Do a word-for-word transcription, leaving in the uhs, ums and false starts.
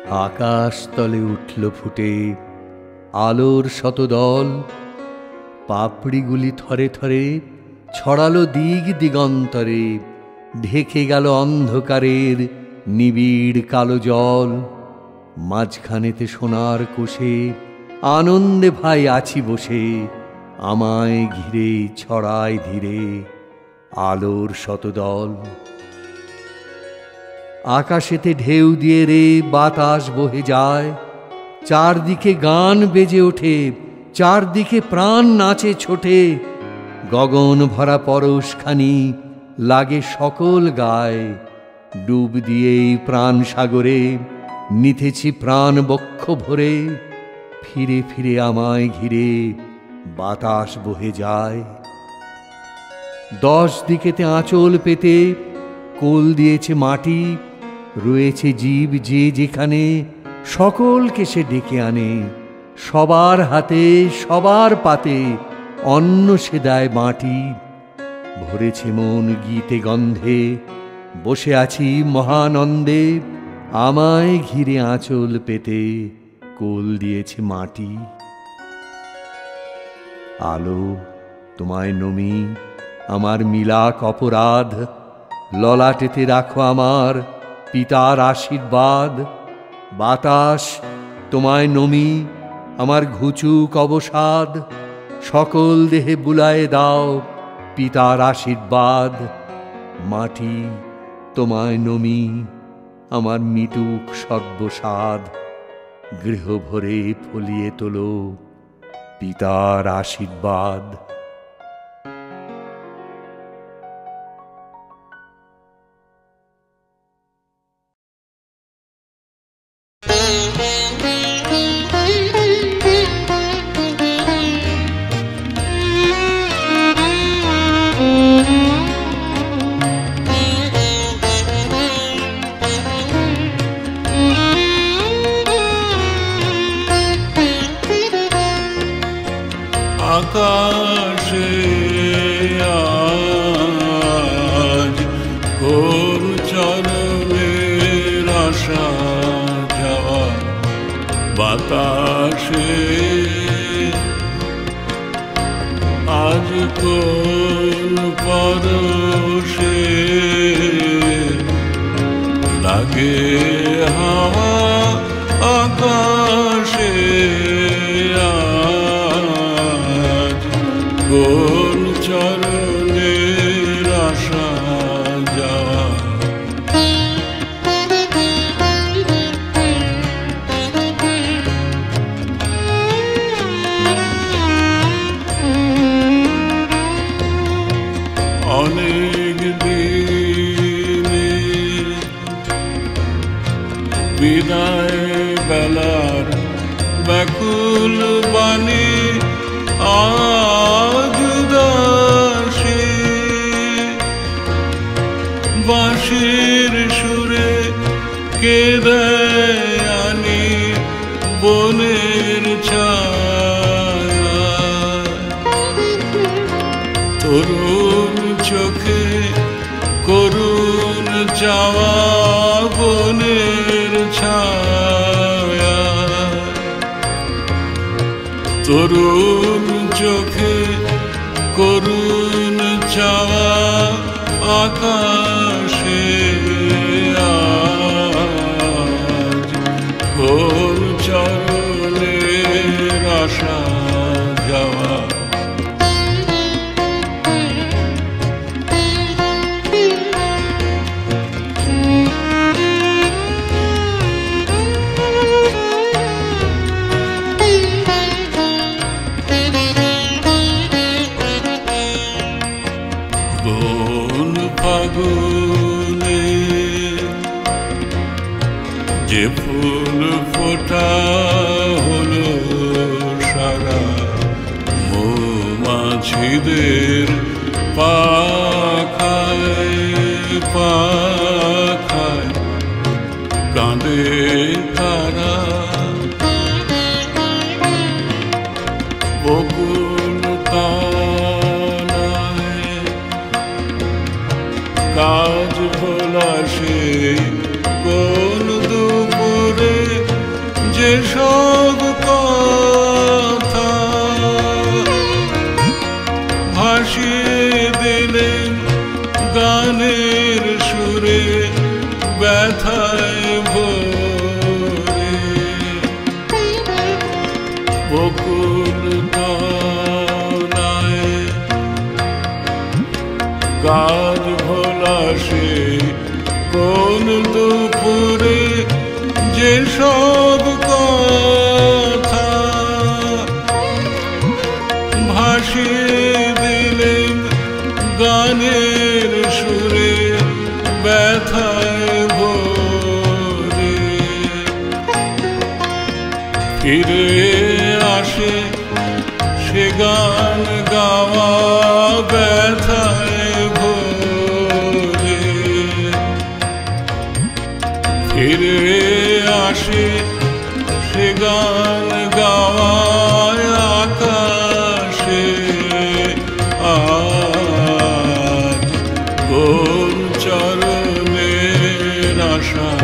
আকাশ তলে উঠল ফুটে আলোর শতদল, পাপড়িগুলি থরে থরে ছড়ালো দিগ দিগন্তরে, ঢেকে গেল অন্ধকারের নিবিড় কালো জল। মাঝখানেতে সোনার কোষে আনন্দে ভাই আছি বসে, আমায় ঘিরে ছড়ায় ধীরে আলোর শতদল। আকাশেতে ঢেউ দিয়ে রে বাতাস বহে যায়, চারদিকে গান বেজে ওঠে, চারদিকে প্রাণ নাচে ছোটে। গগন ভরা পরশখানি লাগে সকল গায়ে, ডুব দিয়েই প্রাণ সাগরে নিতেছি প্রাণ বক্ষ ভরে। ফিরে ফিরে আমায় ঘিরে বাতাস বহে যায়। দশ দিকেতে আঁচল পেতে কোল দিয়েছে মাটি, রয়েছে জীব যে যেখানে, সকলকে সে ডেকে আনে। সবার হাতে সবার পাতে অন্ন সে দেয় মাটি। ভরেছে মন গীতে গন্ধে, বসে আছি মহানন্দে, আমায় ঘিরে আঁচল পেতে কোল দিয়েছে মাটি। আলো তোমায় নমি আমার মিলাক অপরাধ, ললাটেতে রাখো আমার পিতার আশীর্বাদ। বাতাস তোমায় নমি আমার ঘুচুক অবসাদ, সকল দেহে বুলায়ে দাও পিতার আশীর্বাদ। মাটি তোমায় নমি আমার মিটুক সর্বসাদ, গৃহ ভরে ফলিয়ে তোলো পিতার আশীর্বাদ। আকাশে আজ কোন চরণের আশা যাওয়া, বাতাসে আজ কোন পরশে লাগে হাওয়া। আকাশে কোন চরণের আশা যাওয়া, অনেক দিনে বিদায় বেলার ব্যাকুল বাণী আজ উদাসী। বাঁশির সুরে কেঁদে আনি বনের ছায়া, তরুণ চোখে করুণ চাওয়া বনের ছায়া। তরুণ চোখে করুণ চাওয়া, আকাশে আজ কোন চরণের আশা যাওয়া। ফাগুনে যে ফুল ফোটা হলো সারা, মৌমাছিদের পাখায় পাখায় কাঁদে তারা। বকুল তানায় কাজ ভোলা সে কোন দুপুরে ব্যথায় ভরে বকুল তলায় কার ভোলা সে কোন দুপুরে যেসব কথা ভাসিয়ে দিলেন গানের সুরে ব্যথায় ভরে ফিরে আসে সে গান গাওয়া ব্যথায় ভরে ফিরে আসে সে গান গাওয়া আকাশে আজ কোন চরণের আশা